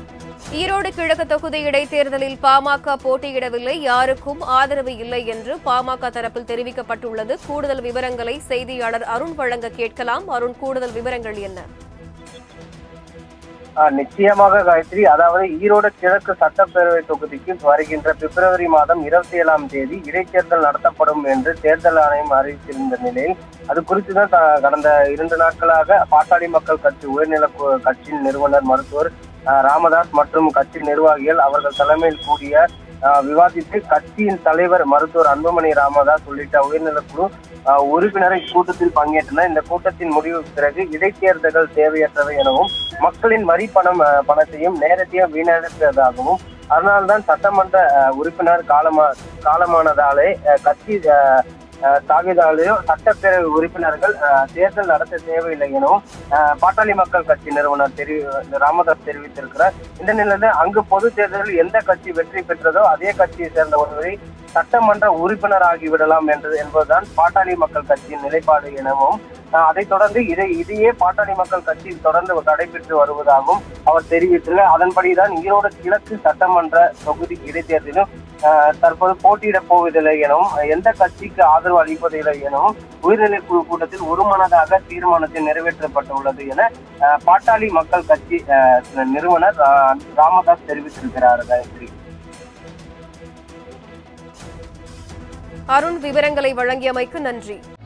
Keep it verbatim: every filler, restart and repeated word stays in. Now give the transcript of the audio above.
ஈரோடு கிழக்கு தொகுதி இடைத்தேர்தலில் பாமக போட்டியிடவில்லை, யாருக்கும் ஆதரவு இல்லை என்று பாமக தரப்பில் தெரிவிக்கப்பட்டுள்ளது. கூடுதல் விவரங்களை செய்தியாளர் அருண் வழங்க கேட்கலாம். அருண், கூடுதல் விவரங்கள் என்ன? நிச்சயமாக காயத்ரி, அதாவது ஈரோடு கிழக்கு சட்டப்பேரவை தொகுதிக்கு வருகின்ற பிப்ரவரி மாதம் இருபத்தி ஏழாம் தேதி இடைத்தேர்தல் நடத்தப்படும் என்று தேர்தல் ஆணையம் அறிவித்திருந்த நிலையில் அது குறித்துதான் கடந்த இரண்டு நாட்களாக பாட்டாளி மக்கள் கட்சி உயர்நிலை கட்சியின் நிறுவனர் மருத்துவர் ராமதாஸ் மற்றும் கட்சி நிர்வாகிகள் அவர்கள் தலைமையில் கூடிய விவாதித்து கட்சியின் தலைவர் மருத்துவர் அன்புமணி ராமதாஸ் உள்ளிட்ட உயர்நிலைக்குழு உறுப்பினரை கூட்டத்தில் பங்கேற்றனர். இந்த கூட்டத்தின் முடிவுக்கு பிறகு இடைத்தேர்தல்கள் தேவையற்றவை எனவும் மக்களின் வரி பணம் பணத்தையும் நேரத்தையும் வீணடிப்பதாகவும் அதனால்தான் சட்டமன்ற உறுப்பினர் காலமா காலமானதாலே கட்சி தாவிதாலேயோ சட்டப்பேரவை உறுப்பினர்கள் தேர்தல் நடத்த தேவையில்லை எனவும் பாட்டாளி மக்கள் கட்சி நிறுவனர் தெரி ராமதாஸ் தெரிவித்திருக்கிறார். இந்த நிலையில் அங்கு பொது தேர்தலில் எந்த கட்சி வெற்றி பெற்றதோ அதே கட்சியை சேர்ந்த ஒருவரை சட்டமன்ற உறுப்பினர் ஆகிவிடலாம் என்று என்பதுதான் பாட்டாளி மக்கள் கட்சியின் நிலைப்பாடு எனவும் அதைத் தொடர்ந்து இதை இதையே பாட்டாளி மக்கள் கட்சி தொடர்ந்து கடைபிடித்து வருவதாகவும் அவர் தெரிவித்துள்ளார். அதன்படிதான் ஈரோடு கிழக்கு சட்டமன்ற தொகுதி இடைத்தேர்தலிலும் தற்போது போட்டியிடப் போவதில்லை எனவும் எந்த கட்சிக்கு ஆதரவு அளிப்பதில்லை எனவும் உயர்நிலை குழு கூட்டத்தில் ஒருமனதாக தீர்மானத்தில் நிறைவேற்றப்பட்டுள்ளது என பாட்டாளி மக்கள் கட்சி நிறுவனர் ராமதாஸ் தெரிவித்திருக்கிறார். காயத்ரி, அருண், விவரங்களை வழங்கியமைக்கு நன்றி.